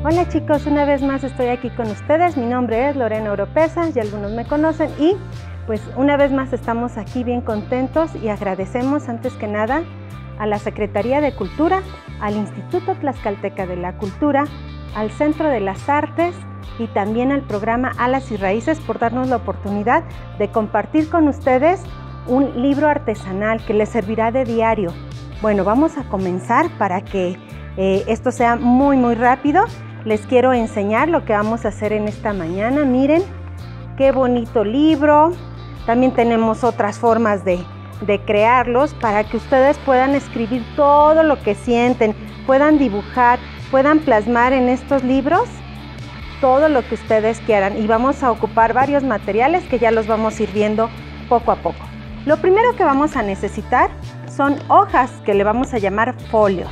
Hola chicos, una vez más estoy aquí con ustedes. Mi nombre es Lorena Oropesa, ya algunos me conocen y pues una vez más estamos aquí bien contentos y agradecemos antes que nada a la Secretaría de Cultura, al Instituto Tlaxcalteca de la Cultura, al Centro de las Artes y también al programa Alas y Raíces por darnos la oportunidad de compartir con ustedes un libro artesanal que les servirá de diario. Bueno, vamos a comenzar para que esto sea muy rápido. Les quiero enseñar lo que vamos a hacer en esta mañana. Miren qué bonito libro. También tenemos otras formas de crearlos para que ustedes puedan escribir todo lo que sienten, puedan dibujar, puedan plasmar en estos libros todo lo que ustedes quieran. Y vamos a ocupar varios materiales que ya los vamos a ir viendo poco a poco. Lo primero que vamos a necesitar son hojas que le vamos a llamar folios.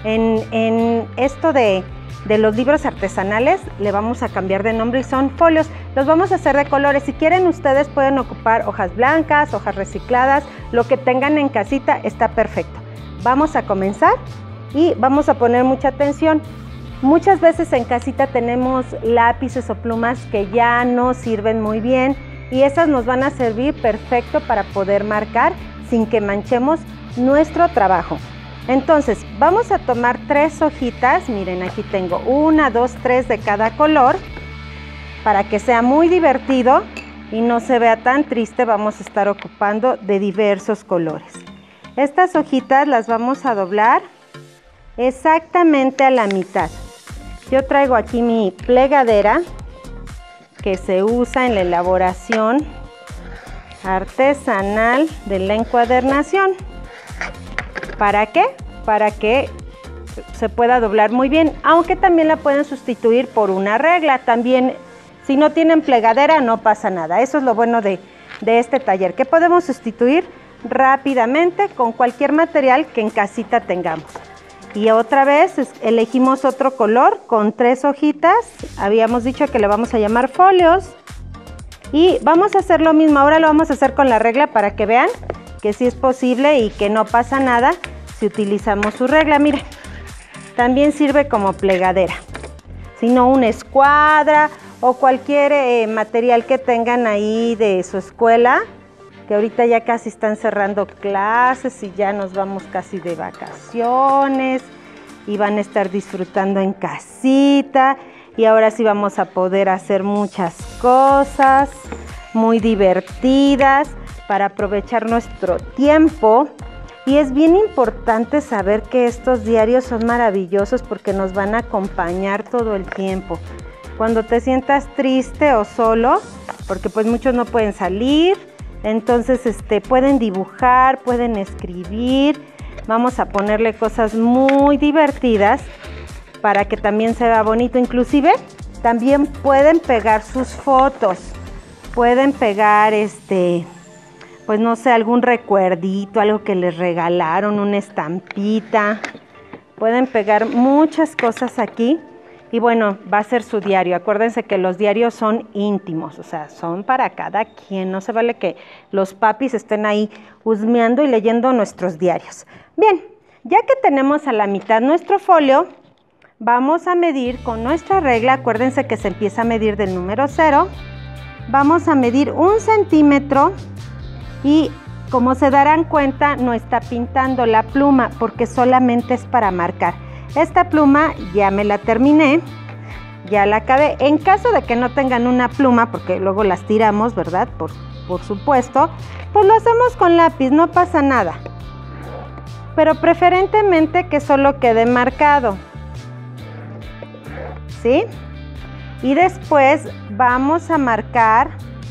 En esto de los libros artesanales le vamos a cambiar de nombre y son folios. Los vamos a hacer de colores. Si quieren ustedes pueden ocupar hojas blancas, hojas recicladas, lo que tengan en casita está perfecto. Vamos a comenzar y vamos a poner mucha atención. Muchas veces en casita tenemos lápices o plumas que ya no sirven muy bien y esas nos van a servir perfecto para poder marcar sin que manchemos nuestro trabajo. Entonces vamos a tomar 3 hojitas, miren aquí tengo 1, 2, 3 de cada color para que sea muy divertido y no se vea tan triste. Vamos a estar ocupando de diversos colores. Estas hojitas las vamos a doblar exactamente a la mitad. Yo traigo aquí mi plegadera que se usa en la elaboración artesanal de la encuadernación. ¿Para qué? Para que se pueda doblar muy bien, aunque también la pueden sustituir por una regla. También, si no tienen plegadera, no pasa nada. Eso es lo bueno de este taller, que podemos sustituir rápidamente con cualquier material que en casita tengamos. Y otra vez elegimos otro color con 3 hojitas. Habíamos dicho que le vamos a llamar folios. Y vamos a hacer lo mismo. Ahora lo vamos a hacer con la regla para que vean que sí es posible y que no pasa nada si utilizamos su regla. Miren, también sirve como plegadera, si no una escuadra o cualquier material que tengan ahí de su escuela, que ahorita ya casi están cerrando clases y ya nos vamos casi de vacaciones y van a estar disfrutando en casita y ahora sí vamos a poder hacer muchas cosas muy divertidas para aprovechar nuestro tiempo. Y es bien importante saber que estos diarios son maravillosos porque nos van a acompañar todo el tiempo. Cuando te sientas triste o solo, porque pues muchos no pueden salir, entonces pueden dibujar, pueden escribir. Vamos a ponerle cosas muy divertidas para que también se vea bonito. Inclusive también pueden pegar sus fotos, pueden pegar pues no sé, algún recuerdito, algo que les regalaron, una estampita. Pueden pegar muchas cosas aquí y bueno, va a ser su diario. Acuérdense que los diarios son íntimos, o sea, son para cada quien. No se vale que los papis estén ahí husmeando y leyendo nuestros diarios. Bien, ya que tenemos a la mitad nuestro folio, vamos a medir con nuestra regla. Acuérdense que se empieza a medir del número 0. Vamos a medir 1 centímetro. Y como se darán cuenta, no está pintando la pluma porque solamente es para marcar. Esta pluma ya me la terminé, ya la acabé. En caso de que no tengan una pluma, porque luego las tiramos, ¿verdad? Por supuesto, pues lo hacemos con lápiz, no pasa nada. Pero preferentemente que solo quede marcado, ¿sí? Y después vamos a marcar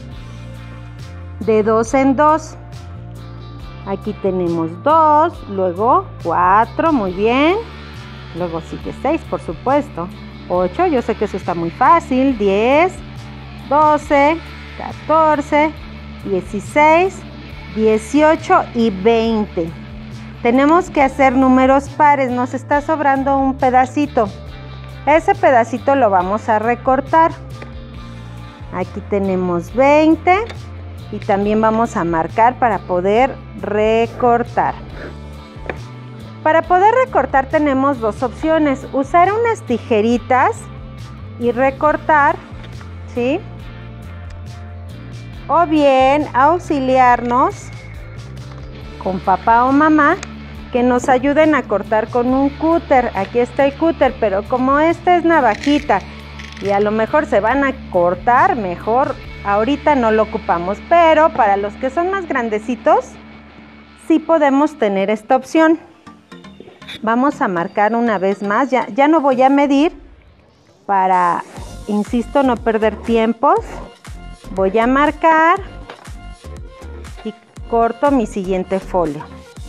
de 2 en 2. Aquí tenemos 2, luego 4, muy bien. Luego sigue 6, por supuesto. 8, yo sé que eso está muy fácil. 10, 12, 14, 16, 18 y 20. Tenemos que hacer números pares. Nos está sobrando un pedacito. Ese pedacito lo vamos a recortar. Aquí tenemos 20. Y también vamos a marcar para poder recortar. Para poder recortar tenemos 2 opciones. Usar unas tijeritas y recortar, ¿sí? O bien auxiliarnos con papá o mamá que nos ayuden a cortar con un cúter. Aquí está el cúter, pero como esta es navajita y a lo mejor se van a cortar, mejor ahorita no lo ocupamos, pero para los que son más grandecitos sí podemos tener esta opción. Vamos a marcar una vez más, ya no voy a medir para, insisto, no perder tiempos. Voy a marcar y corto mi siguiente folio.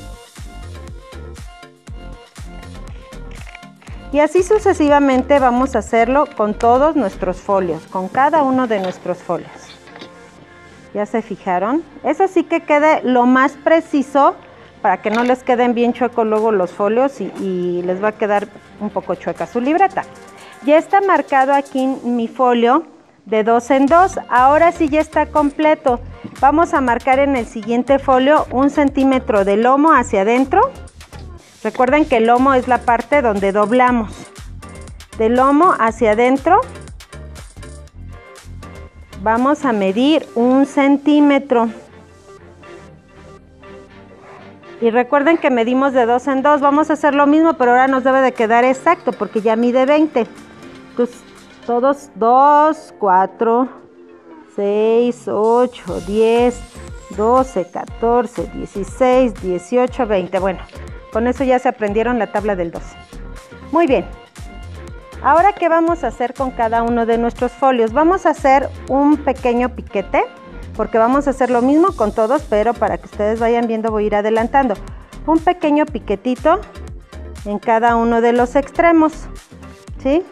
Y así sucesivamente vamos a hacerlo con todos nuestros folios, con cada uno de nuestros folios. ¿Ya se fijaron? Eso sí que quede lo más preciso para que no les queden bien chuecos luego los folios y les va a quedar un poco chueca su libreta. Ya está marcado aquí mi folio de 2 en 2. Ahora sí ya está completo. Vamos a marcar en el siguiente folio 1 centímetro de lomo hacia adentro. Recuerden que el lomo es la parte donde doblamos. Del lomo hacia adentro vamos a medir 1 centímetro. Y recuerden que medimos de 2 en 2. Vamos a hacer lo mismo, pero ahora nos debe de quedar exacto porque ya mide 20. Entonces, todos 2, 4, 6, 8, 10, 12, 14, 16, 18, 20. Bueno, con eso ya se aprendieron la tabla del 12. Muy bien. Ahora, ¿qué vamos a hacer con cada uno de nuestros folios? Vamos a hacer un pequeño piquete, porque vamos a hacer lo mismo con todos, pero para que ustedes vayan viendo voy a ir adelantando. Un pequeño piquetito en cada uno de los extremos, ¿sí?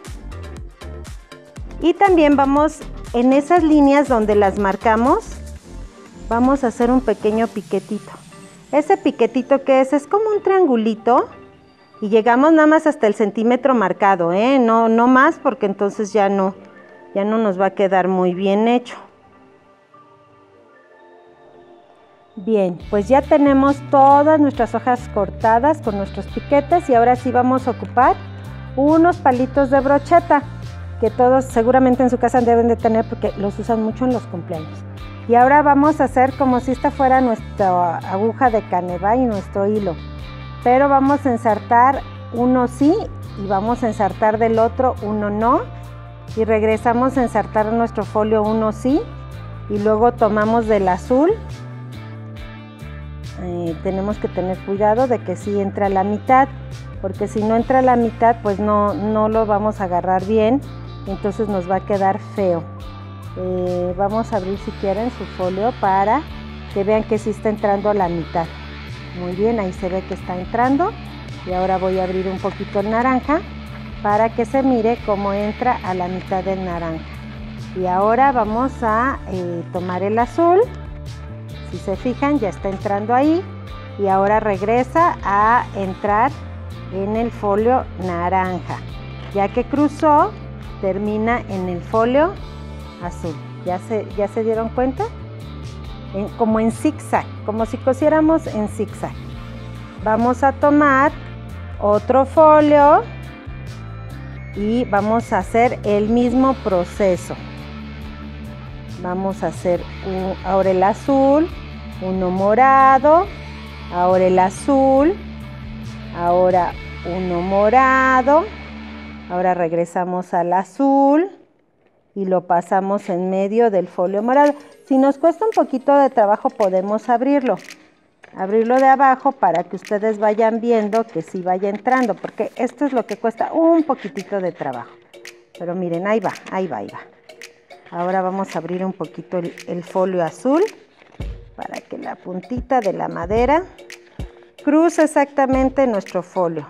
Y también vamos, en esas líneas donde las marcamos, vamos a hacer un pequeño piquetito. Ese piquetito que es como un triangulito y llegamos nada más hasta el centímetro marcado, no más, porque entonces ya no nos va a quedar muy bien hecho. Bien, pues ya tenemos todas nuestras hojas cortadas con nuestros piquetes y ahora sí vamos a ocupar unos palitos de brocheta que todos seguramente en su casa deben de tener porque los usan mucho en los cumpleaños. Y ahora vamos a hacer como si esta fuera nuestra aguja de caneva y nuestro hilo, pero vamos a ensartar uno sí y vamos a ensartar del otro uno no y regresamos a ensartar nuestro folio uno sí y luego tomamos del azul. Tenemos que tener cuidado de que sí entra a la mitad, porque si no entra a la mitad pues no lo vamos a agarrar bien, entonces nos va a quedar feo. Vamos a abrir si quieren su folio para que vean que sí está entrando a la mitad. Muy bien, ahí se ve que está entrando y ahora voy a abrir un poquito el naranja para que se mire cómo entra a la mitad del naranja. Y ahora vamos a tomar el azul. Si se fijan, ya está entrando ahí y ahora regresa a entrar en el folio naranja. Ya que cruzó, termina en el folio azul. ¿Ya se dieron cuenta? Como en zigzag, como si cosiéramos en zigzag. Vamos a tomar otro folio y vamos a hacer el mismo proceso. Vamos a hacer ahora el azul, uno morado, ahora el azul, ahora uno morado, ahora regresamos al azul y lo pasamos en medio del folio morado. Si nos cuesta un poquito de trabajo podemos abrirlo de abajo para que ustedes vayan viendo que sí vaya entrando, porque esto es lo que cuesta un poquitito de trabajo. Pero miren, ahí va. Ahora vamos a abrir un poquito el folio azul para que la puntita de la madera cruce exactamente nuestro folio.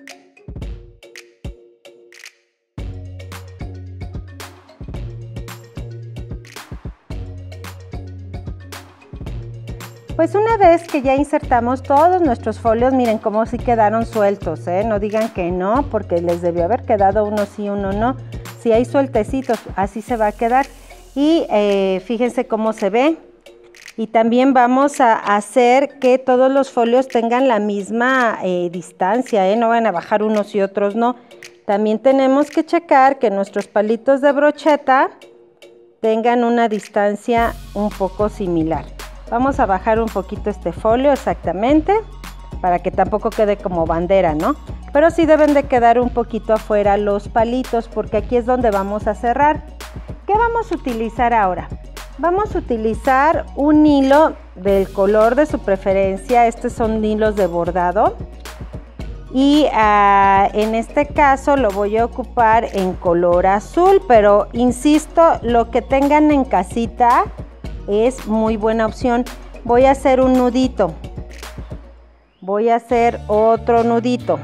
Pues una vez que ya insertamos todos nuestros folios, miren cómo sí quedaron sueltos, no digan que no, porque les debió haber quedado uno sí, uno no. Si hay sueltecitos, así se va a quedar. Y fíjense cómo se ve. Y también vamos a hacer que todos los folios tengan la misma distancia, no van a bajar unos y otros no. También tenemos que checar que nuestros palitos de brocheta tengan una distancia un poco similar. Vamos a bajar un poquito este folio exactamente, para que tampoco quede como bandera, ¿no? Pero sí deben de quedar un poquito afuera los palitos, porque aquí es donde vamos a cerrar. ¿Qué vamos a utilizar ahora? Vamos a utilizar un hilo del color de su preferencia. Estos son hilos de bordado. Y en este caso lo voy a ocupar en color azul, pero insisto, lo que tengan en casita es muy buena opción. Voy a hacer un nudito, voy a hacer otro nudito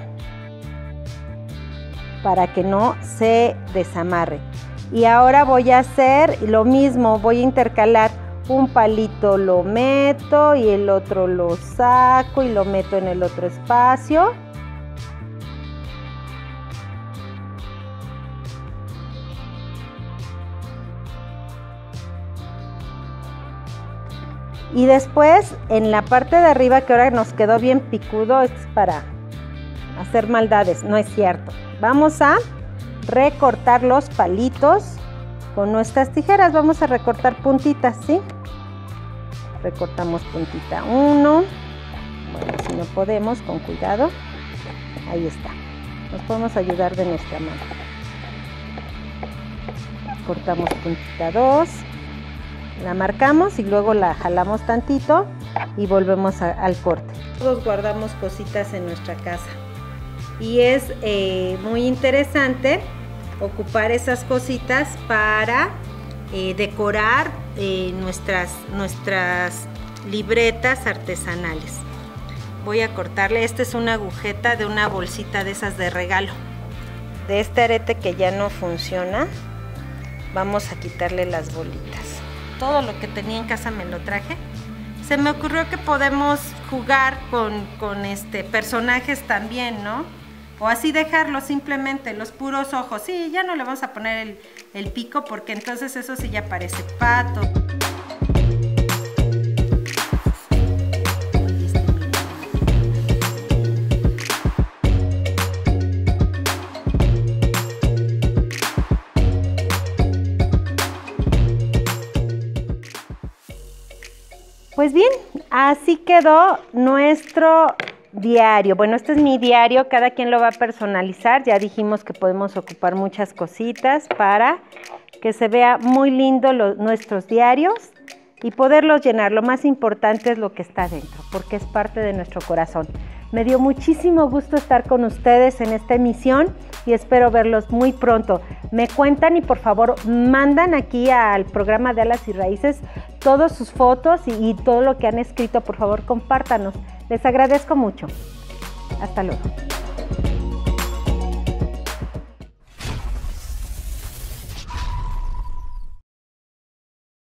para que no se desamarre. Y ahora voy a hacer lo mismo, voy a intercalar un palito, lo meto y el otro lo saco y lo meto en el otro espacio. Y después en la parte de arriba, que ahora nos quedó bien picudo, esto es para hacer maldades, no es cierto. Vamos a recortar los palitos con nuestras tijeras, vamos a recortar puntitas, ¿sí? Recortamos puntita 1, bueno, si no podemos, con cuidado, ahí está, nos podemos ayudar de nuestra mano. Cortamos puntita 2. La marcamos y luego la jalamos tantito y volvemos al corte. Todos guardamos cositas en nuestra casa y es muy interesante ocupar esas cositas para decorar nuestras libretas artesanales. Voy a cortarle, esta es una agujeta de una bolsita de esas de regalo. De este arete que ya no funciona, vamos a quitarle las bolitas. Todo lo que tenía en casa me lo traje. Se me ocurrió que podemos jugar con personajes también, ¿no? O así dejarlo simplemente, los puros ojos. Sí, ya no le vamos a poner el pico porque entonces eso sí ya parece pato. Pues bien, así quedó nuestro diario. Bueno, este es mi diario, cada quien lo va a personalizar. Ya dijimos que podemos ocupar muchas cositas para que se vea muy lindo nuestros diarios y poderlos llenar. Lo más importante es lo que está dentro, porque es parte de nuestro corazón. Me dio muchísimo gusto estar con ustedes en esta emisión y espero verlos muy pronto. Me cuentan y por favor mandan aquí al programa de Alas y Raíces todas sus fotos y todo lo que han escrito. Por favor, compártanos. Les agradezco mucho. Hasta luego.